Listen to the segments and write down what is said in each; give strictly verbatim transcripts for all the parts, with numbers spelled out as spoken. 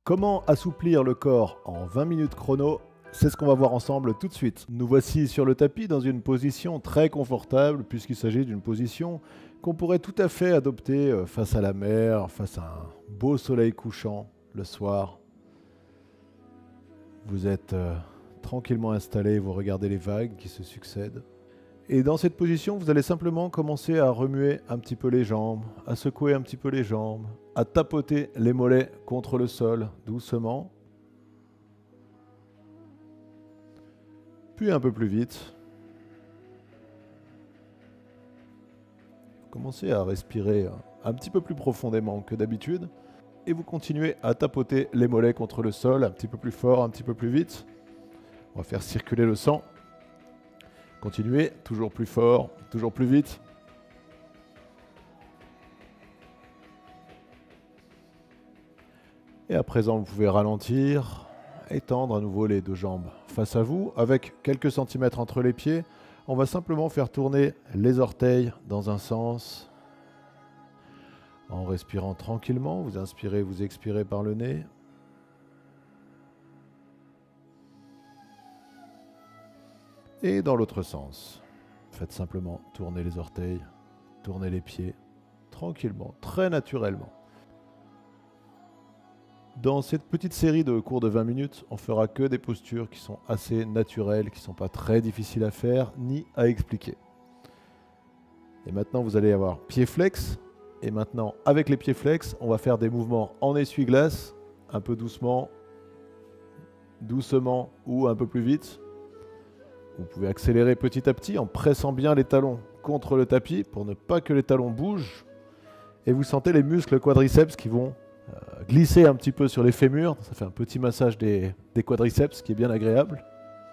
Comment assouplir le corps en vingt minutes chrono? C'est ce qu'on va voir ensemble tout de suite. Nous voici sur le tapis dans une position très confortable puisqu'il s'agit d'une position qu'on pourrait tout à fait adopter face à la mer, face à un beau soleil couchant le soir. Vous êtes euh, tranquillement installé, vous regardez les vagues qui se succèdent. Et dans cette position, vous allez simplement commencer à remuer un petit peu les jambes, à secouer un petit peu les jambes, à tapoter les mollets contre le sol doucement. Puis un peu plus vite. Commencez à respirer un petit peu plus profondément que d'habitude. Et vous continuez à tapoter les mollets contre le sol un petit peu plus fort, un petit peu plus vite. On va faire circuler le sang. Continuez, toujours plus fort, toujours plus vite. Et à présent, vous pouvez ralentir, étendre à nouveau les deux jambes face à vous. Avec quelques centimètres entre les pieds, on va simplement faire tourner les orteils dans un sens. En respirant tranquillement, vous inspirez, vous expirez par le nez. Et dans l'autre sens, faites simplement tourner les orteils, tourner les pieds, tranquillement, très naturellement. Dans cette petite série de cours de vingt minutes, on fera que des postures qui sont assez naturelles, qui ne sont pas très difficiles à faire, ni à expliquer. Et maintenant, vous allez avoir pieds flex. Et maintenant, avec les pieds flex, on va faire des mouvements en essuie-glace, un peu doucement, doucement ou un peu plus vite. Vous pouvez accélérer petit à petit en pressant bien les talons contre le tapis pour ne pas que les talons bougent. Et vous sentez les muscles quadriceps qui vont euh, glisser un petit peu sur les fémurs. Ça fait un petit massage des, des quadriceps qui est bien agréable.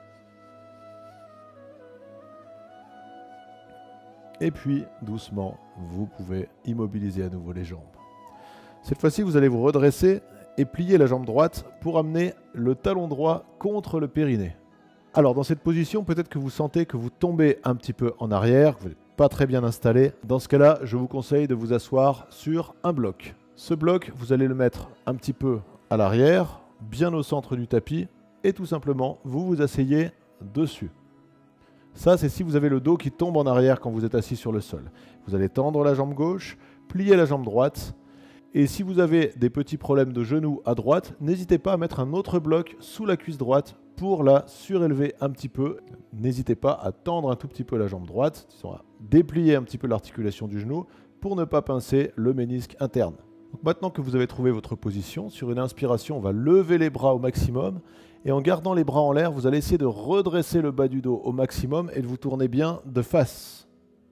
Et puis, doucement, vous pouvez immobiliser à nouveau les jambes. Cette fois-ci, vous allez vous redresser et plier la jambe droite pour amener le talon droit contre le périnée. Alors, dans cette position, peut-être que vous sentez que vous tombez un petit peu en arrière, que vous n'êtes pas très bien installé. Dans ce cas-là, je vous conseille de vous asseoir sur un bloc. Ce bloc, vous allez le mettre un petit peu à l'arrière, bien au centre du tapis, et tout simplement, vous vous asseyez dessus. Ça, c'est si vous avez le dos qui tombe en arrière quand vous êtes assis sur le sol. Vous allez tendre la jambe gauche, plier la jambe droite. Et si vous avez des petits problèmes de genoux à droite, n'hésitez pas à mettre un autre bloc sous la cuisse droite pour la surélever un petit peu. N'hésitez pas à tendre un tout petit peu la jambe droite, à déplier un petit peu l'articulation du genou pour ne pas pincer le ménisque interne. Donc maintenant que vous avez trouvé votre position, sur une inspiration, on va lever les bras au maximum. Et en gardant les bras en l'air, vous allez essayer de redresser le bas du dos au maximum et de vous tourner bien de face.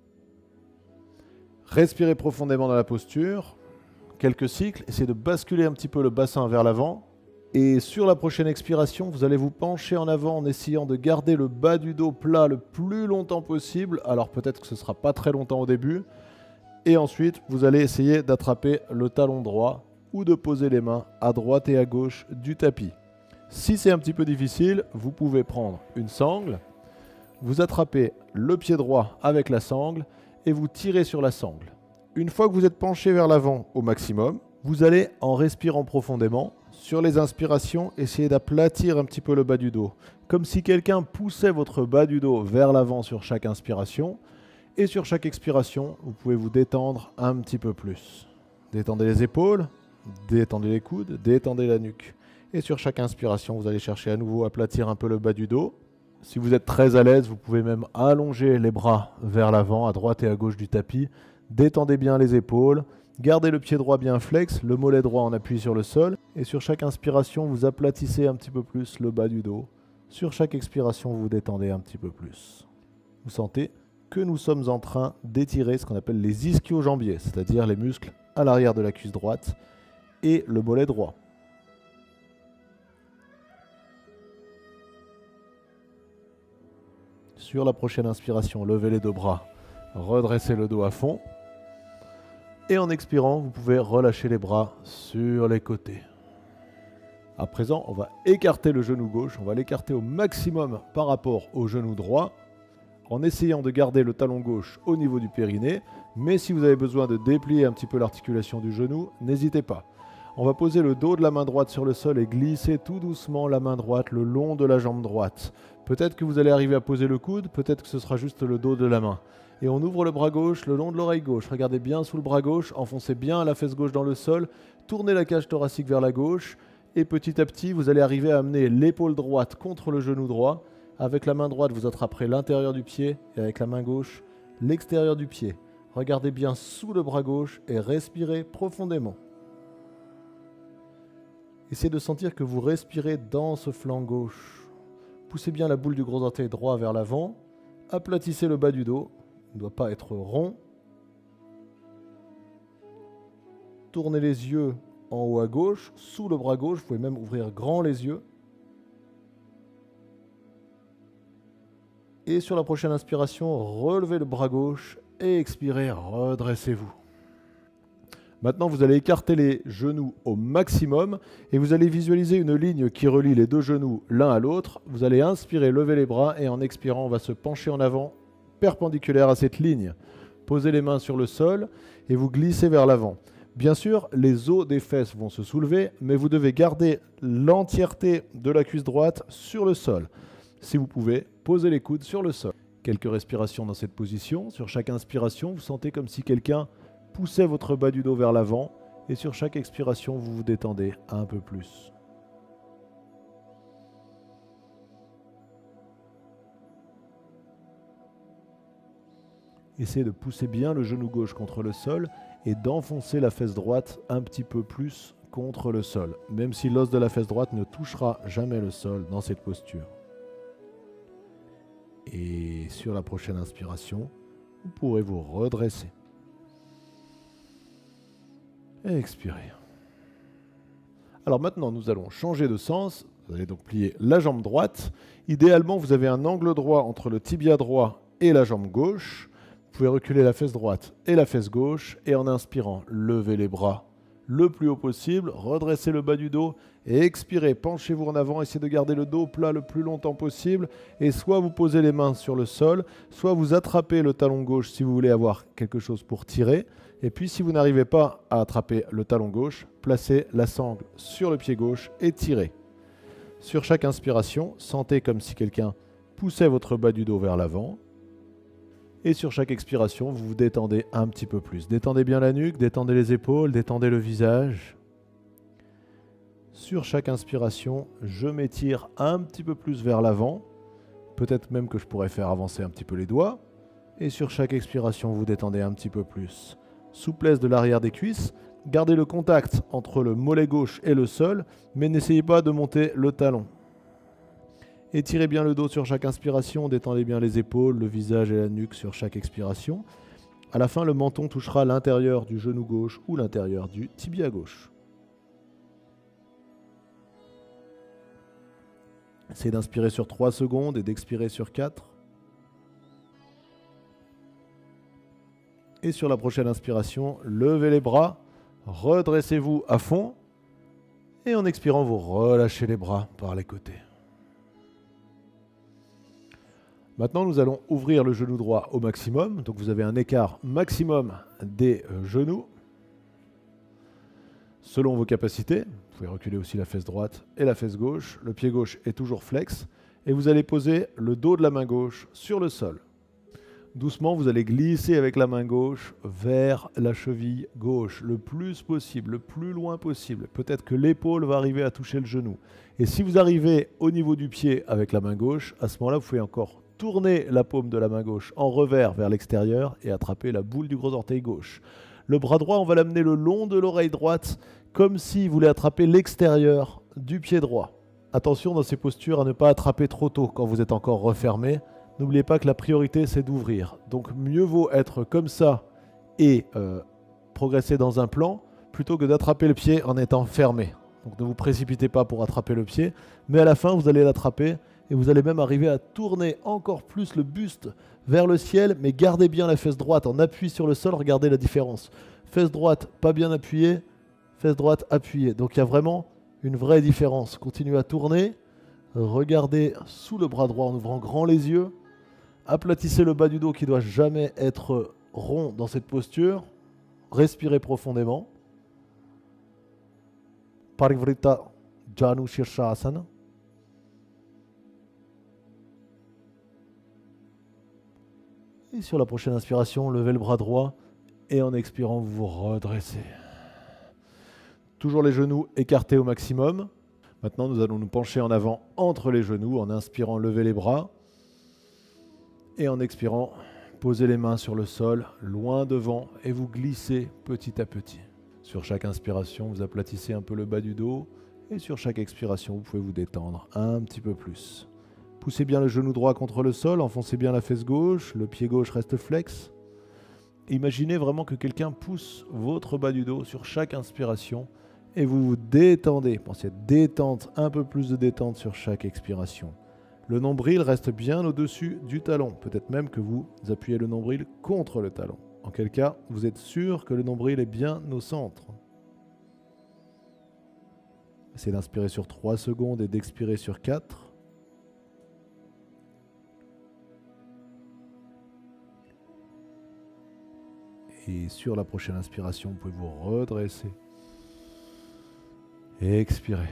Respirez profondément dans la posture. Quelques cycles. Essayez de basculer un petit peu le bassin vers l'avant. Et sur la prochaine expiration, vous allez vous pencher en avant en essayant de garder le bas du dos plat le plus longtemps possible. Alors peut-être que ce ne sera pas très longtemps au début. Et ensuite, vous allez essayer d'attraper le talon droit ou de poser les mains à droite et à gauche du tapis. Si c'est un petit peu difficile, vous pouvez prendre une sangle, vous attrapez le pied droit avec la sangle et vous tirez sur la sangle. Une fois que vous êtes penché vers l'avant au maximum, vous allez, en respirant profondément, sur les inspirations, essayer d'aplatir un petit peu le bas du dos. Comme si quelqu'un poussait votre bas du dos vers l'avant sur chaque inspiration. Et sur chaque expiration, vous pouvez vous détendre un petit peu plus. Détendez les épaules, détendez les coudes, détendez la nuque. Et sur chaque inspiration, vous allez chercher à nouveau à aplatir un peu le bas du dos. Si vous êtes très à l'aise, vous pouvez même allonger les bras vers l'avant, à droite et à gauche du tapis. Détendez bien les épaules. Gardez le pied droit bien flex, le mollet droit en appui sur le sol. Et sur chaque inspiration, vous aplatissez un petit peu plus le bas du dos. Sur chaque expiration, vous détendez un petit peu plus. Vous sentez que nous sommes en train d'étirer ce qu'on appelle les ischio-jambiers, c'est-à-dire les muscles à l'arrière de la cuisse droite et le mollet droit. Sur la prochaine inspiration, levez les deux bras, redressez le dos à fond. Et en expirant, vous pouvez relâcher les bras sur les côtés. À présent, on va écarter le genou gauche, on va l'écarter au maximum par rapport au genou droit, en essayant de garder le talon gauche au niveau du périnée. Mais si vous avez besoin de déplier un petit peu l'articulation du genou, n'hésitez pas. On va poser le dos de la main droite sur le sol et glisser tout doucement la main droite le long de la jambe droite. Peut-être que vous allez arriver à poser le coude, peut-être que ce sera juste le dos de la main. Et on ouvre le bras gauche le long de l'oreille gauche. Regardez bien sous le bras gauche, enfoncez bien la fesse gauche dans le sol, tournez la cage thoracique vers la gauche et petit à petit, vous allez arriver à amener l'épaule droite contre le genou droit. Avec la main droite, vous attraperez l'intérieur du pied et avec la main gauche, l'extérieur du pied. Regardez bien sous le bras gauche et respirez profondément. Essayez de sentir que vous respirez dans ce flanc gauche. Poussez bien la boule du gros orteil droit vers l'avant. Aplatissez le bas du dos. Il ne doit pas être rond. Tournez les yeux en haut à gauche, sous le bras gauche. Vous pouvez même ouvrir grand les yeux. Et sur la prochaine inspiration, relevez le bras gauche et expirez, redressez-vous. Maintenant, vous allez écarter les genoux au maximum et vous allez visualiser une ligne qui relie les deux genoux l'un à l'autre. Vous allez inspirer, lever les bras et en expirant, on va se pencher en avant, perpendiculaire à cette ligne. Posez les mains sur le sol et vous glissez vers l'avant. Bien sûr, les os des fesses vont se soulever, mais vous devez garder l'entièreté de la cuisse droite sur le sol. Si vous pouvez, posez les coudes sur le sol. Quelques respirations dans cette position. Sur chaque inspiration, vous sentez comme si quelqu'un poussez votre bas du dos vers l'avant et sur chaque expiration, vous vous détendez un peu plus. Essayez de pousser bien le genou gauche contre le sol et d'enfoncer la fesse droite un petit peu plus contre le sol, même si l'os de la fesse droite ne touchera jamais le sol dans cette posture. Et sur la prochaine inspiration, vous pourrez vous redresser. Et expirez. Alors maintenant, nous allons changer de sens. Vous allez donc plier la jambe droite. Idéalement, vous avez un angle droit entre le tibia droit et la jambe gauche. Vous pouvez reculer la fesse droite et la fesse gauche. Et en inspirant, levez les bras le plus haut possible. Redressez le bas du dos et expirez. Penchez-vous en avant. Essayez de garder le dos plat le plus longtemps possible. Et soit vous posez les mains sur le sol, soit vous attrapez le talon gauche si vous voulez avoir quelque chose pour tirer. Et puis, si vous n'arrivez pas à attraper le talon gauche, placez la sangle sur le pied gauche et tirez. Sur chaque inspiration, sentez comme si quelqu'un poussait votre bas du dos vers l'avant. Et sur chaque expiration, vous vous détendez un petit peu plus. Détendez bien la nuque, détendez les épaules, détendez le visage. Sur chaque inspiration, je m'étire un petit peu plus vers l'avant. Peut-être même que je pourrais faire avancer un petit peu les doigts. Et sur chaque expiration, vous détendez un petit peu plus. Souplesse de l'arrière des cuisses, gardez le contact entre le mollet gauche et le sol, mais n'essayez pas de monter le talon. Étirez bien le dos sur chaque inspiration, détendez bien les épaules, le visage et la nuque sur chaque expiration. À la fin, le menton touchera l'intérieur du genou gauche ou l'intérieur du tibia gauche. Essayez d'inspirer sur trois secondes et d'expirer sur quatre. Et sur la prochaine inspiration, levez les bras, redressez-vous à fond. Et en expirant, vous relâchez les bras par les côtés. Maintenant, nous allons ouvrir le genou droit au maximum. Donc vous avez un écart maximum des genoux. Selon vos capacités, vous pouvez reculer aussi la fesse droite et la fesse gauche. Le pied gauche est toujours flex. Et vous allez poser le dos de la main gauche sur le sol. Doucement, vous allez glisser avec la main gauche vers la cheville gauche, le plus possible, le plus loin possible. Peut-être que l'épaule va arriver à toucher le genou. Et si vous arrivez au niveau du pied avec la main gauche, à ce moment-là, vous pouvez encore tourner la paume de la main gauche en revers vers l'extérieur et attraper la boule du gros orteil gauche. Le bras droit, on va l'amener le long de l'oreille droite, comme s'il voulait attraper l'extérieur du pied droit. Attention dans ces postures à ne pas attraper trop tôt quand vous êtes encore refermé. N'oubliez pas que la priorité, c'est d'ouvrir. Donc, mieux vaut être comme ça et euh, progresser dans un plan plutôt que d'attraper le pied en étant fermé. Donc, ne vous précipitez pas pour attraper le pied, mais à la fin, vous allez l'attraper et vous allez même arriver à tourner encore plus le buste vers le ciel, mais gardez bien la fesse droite en appui sur le sol. Regardez la différence. Fesse droite pas bien appuyée, fesse droite appuyée. Donc, il y a vraiment une vraie différence. Continuez à tourner. Regardez sous le bras droit en ouvrant grand les yeux. Aplatissez le bas du dos qui ne doit jamais être rond dans cette posture. Respirez profondément. Parivrita Janu Shirshasana. Et sur la prochaine inspiration, levez le bras droit et en expirant, vous vous redressez. Toujours les genoux écartés au maximum. Maintenant, nous allons nous pencher en avant entre les genoux. En inspirant, levez les bras. Et en expirant, posez les mains sur le sol, loin devant, et vous glissez petit à petit. Sur chaque inspiration, vous aplatissez un peu le bas du dos. Et sur chaque expiration, vous pouvez vous détendre un petit peu plus. Poussez bien le genou droit contre le sol, enfoncez bien la fesse gauche, le pied gauche reste flex. Imaginez vraiment que quelqu'un pousse votre bas du dos sur chaque inspiration et vous vous détendez. Pensez à détente, un peu plus de détente sur chaque expiration. Le nombril reste bien au-dessus du talon. Peut-être même que vous appuyez le nombril contre le talon. En quel cas, vous êtes sûr que le nombril est bien au centre. Essayez d'inspirer sur trois secondes et d'expirer sur quatre. Et sur la prochaine inspiration, vous pouvez vous redresser. Et expirer.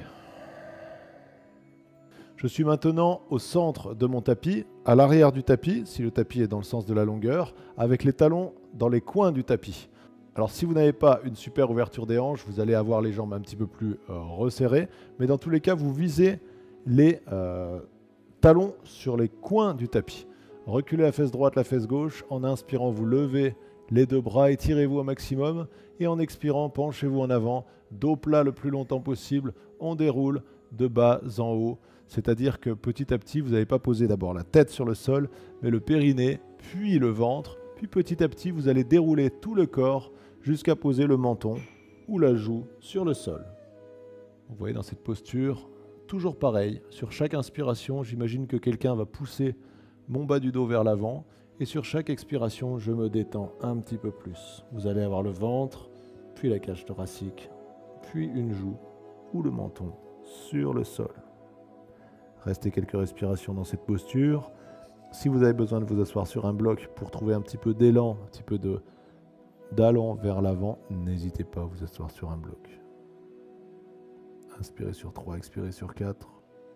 Je suis maintenant au centre de mon tapis, à l'arrière du tapis, si le tapis est dans le sens de la longueur, avec les talons dans les coins du tapis. Alors si vous n'avez pas une super ouverture des hanches, vous allez avoir les jambes un petit peu plus euh, resserrées, mais dans tous les cas, vous visez les euh, talons sur les coins du tapis. Reculez la fesse droite, la fesse gauche, en inspirant, vous levez les deux bras, étirez-vous au maximum, et en expirant, penchez-vous en avant, dos plat le plus longtemps possible, on déroule de bas en haut, c'est-à-dire que petit à petit, vous n'avez pas posé d'abord la tête sur le sol, mais le périnée, puis le ventre, puis petit à petit, vous allez dérouler tout le corps jusqu'à poser le menton ou la joue sur le sol. Vous voyez dans cette posture, toujours pareil, sur chaque inspiration, j'imagine que quelqu'un va pousser mon bas du dos vers l'avant, et sur chaque expiration, je me détends un petit peu plus. Vous allez avoir le ventre, puis la cage thoracique, puis une joue ou le menton sur le sol. Restez quelques respirations dans cette posture. Si vous avez besoin de vous asseoir sur un bloc pour trouver un petit peu d'élan, un petit peu de d'allant vers l'avant, n'hésitez pas à vous asseoir sur un bloc. Inspirez sur trois, expirez sur quatre.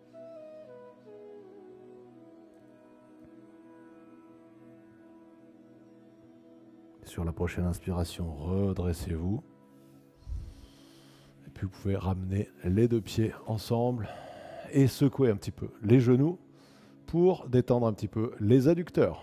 Sur la prochaine inspiration, redressez-vous. Et puis vous pouvez ramener les deux pieds ensemble et secouer un petit peu les genoux pour détendre un petit peu les adducteurs.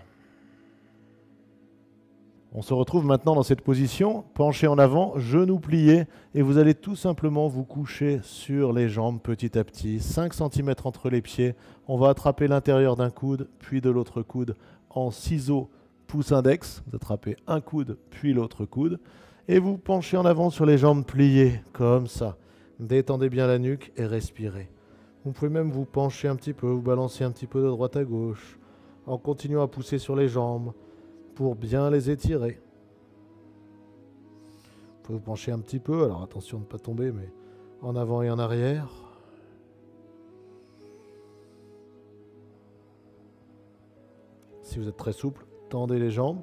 On se retrouve maintenant dans cette position, penché en avant, genoux pliés, et vous allez tout simplement vous coucher sur les jambes petit à petit, cinq centimètres entre les pieds. On va attraper l'intérieur d'un coude, puis de l'autre coude en ciseaux pouce index. Vous attrapez un coude, puis l'autre coude, et vous penchez en avant sur les jambes pliées, comme ça. Détendez bien la nuque et respirez. Vous pouvez même vous pencher un petit peu, vous balancer un petit peu de droite à gauche, en continuant à pousser sur les jambes pour bien les étirer. Vous pouvez vous pencher un petit peu, alors attention de ne pas tomber, mais en avant et en arrière. Si vous êtes très souple, tendez les jambes.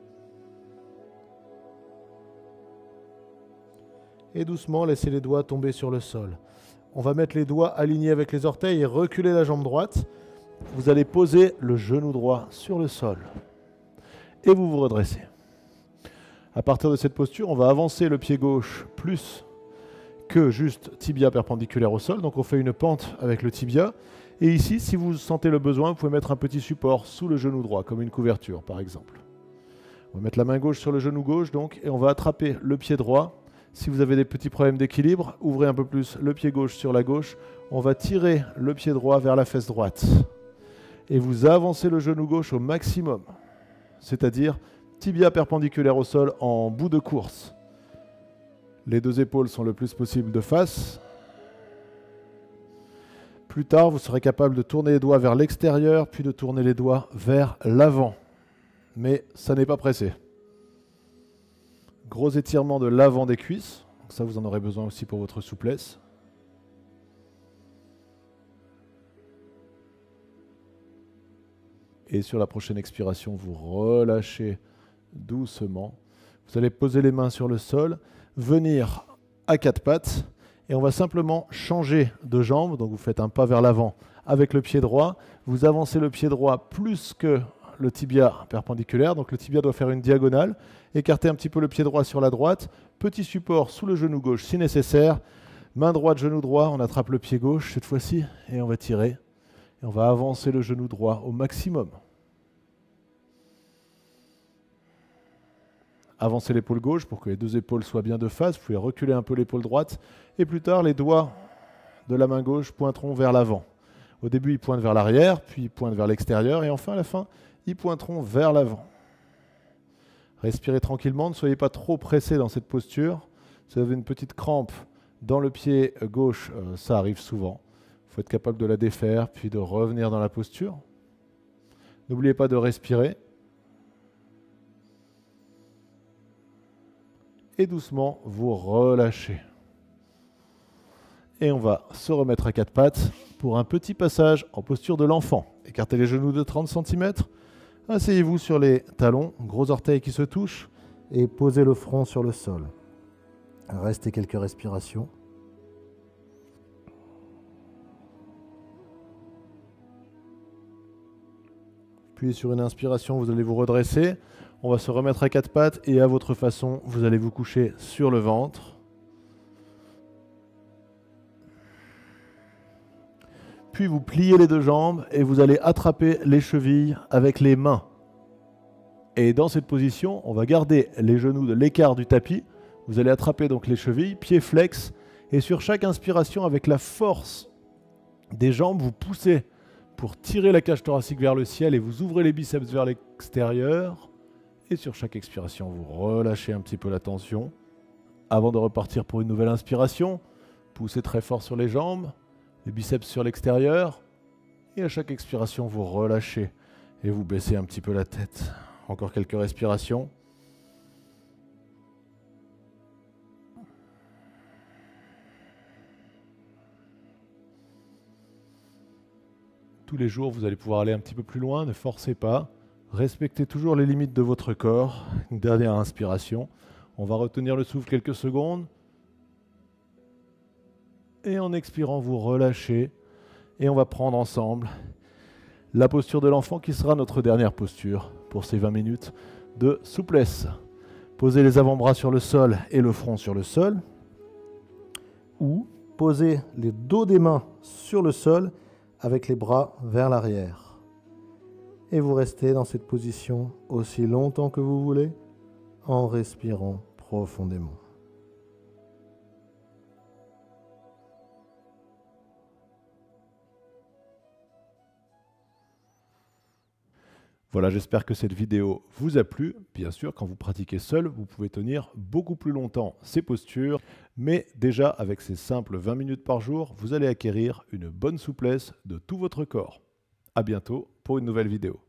Et doucement, laissez les doigts tomber sur le sol. On va mettre les doigts alignés avec les orteils et reculer la jambe droite. Vous allez poser le genou droit sur le sol. Et vous vous redressez. À partir de cette posture, on va avancer le pied gauche plus que juste tibia perpendiculaire au sol. Donc on fait une pente avec le tibia. Et ici, si vous sentez le besoin, vous pouvez mettre un petit support sous le genou droit, comme une couverture par exemple. On va mettre la main gauche sur le genou gauche donc, et on va attraper le pied droit. Si vous avez des petits problèmes d'équilibre, ouvrez un peu plus le pied gauche sur la gauche. On va tirer le pied droit vers la fesse droite. Et vous avancez le genou gauche au maximum. C'est-à-dire tibia perpendiculaire au sol en bout de course. Les deux épaules sont le plus possible de face. Plus tard, vous serez capable de tourner les doigts vers l'extérieur, puis de tourner les doigts vers l'avant. Mais ça n'est pas pressé. Gros étirement de l'avant des cuisses. Donc ça, vous en aurez besoin aussi pour votre souplesse. Et sur la prochaine expiration, vous relâchez doucement. Vous allez poser les mains sur le sol, venir à quatre pattes Et on va simplement changer de jambe. Donc vous faites un pas vers l'avant avec le pied droit. Vous avancez le pied droit plus que le tibia perpendiculaire. Donc le tibia doit faire une diagonale. Écartez un petit peu le pied droit sur la droite. Petit support sous le genou gauche si nécessaire. Main droite, genou droit. On attrape le pied gauche cette fois-ci et on va tirer. Et on va avancer le genou droit au maximum. Avancez l'épaule gauche pour que les deux épaules soient bien de face. Vous pouvez reculer un peu l'épaule droite. Et plus tard, les doigts de la main gauche pointeront vers l'avant. Au début, ils pointent vers l'arrière, puis ils pointent vers l'extérieur. Et enfin, à la fin, ils pointeront vers l'avant. Respirez tranquillement. Ne soyez pas trop pressé dans cette posture. Si vous avez une petite crampe dans le pied gauche, euh, ça arrive souvent. Il faut être capable de la défaire, puis de revenir dans la posture. N'oubliez pas de respirer. Et doucement, vous relâchez. Et on va se remettre à quatre pattes pour un petit passage en posture de l'enfant. Écartez les genoux de trente centimètres. Asseyez-vous sur les talons, gros orteils qui se touchent, et posez le front sur le sol. Restez quelques respirations. Puis sur une inspiration, vous allez vous redresser. On va se remettre à quatre pattes et à votre façon, vous allez vous coucher sur le ventre. Puis vous pliez les deux jambes et vous allez attraper les chevilles avec les mains. Et dans cette position, on va garder les genoux de l'écart du tapis. Vous allez attraper donc les chevilles, pieds flex. Et sur chaque inspiration, avec la force des jambes, vous poussez pour tirer la cage thoracique vers le ciel et vous ouvrez les biceps vers l'extérieur. Et sur chaque expiration, vous relâchez un petit peu la tension. Avant de repartir pour une nouvelle inspiration, poussez très fort sur les jambes, les biceps sur l'extérieur. Et à chaque expiration, vous relâchez et vous baissez un petit peu la tête. Encore quelques respirations. Tous les jours, vous allez pouvoir aller un petit peu plus loin, ne forcez pas. Respectez toujours les limites de votre corps. Une dernière inspiration. On va retenir le souffle quelques secondes. Et en expirant, vous relâchez. Et on va prendre ensemble la posture de l'enfant qui sera notre dernière posture pour ces vingt minutes de souplesse. Posez les avant-bras sur le sol et le front sur le sol. Ou posez les dos des mains sur le sol avec les bras vers l'arrière. Et vous restez dans cette position aussi longtemps que vous voulez en respirant profondément. Voilà, j'espère que cette vidéo vous a plu. Bien sûr, quand vous pratiquez seul, vous pouvez tenir beaucoup plus longtemps ces postures. Mais déjà, avec ces simples vingt minutes par jour, vous allez acquérir une bonne souplesse de tout votre corps. À bientôt pour une nouvelle vidéo.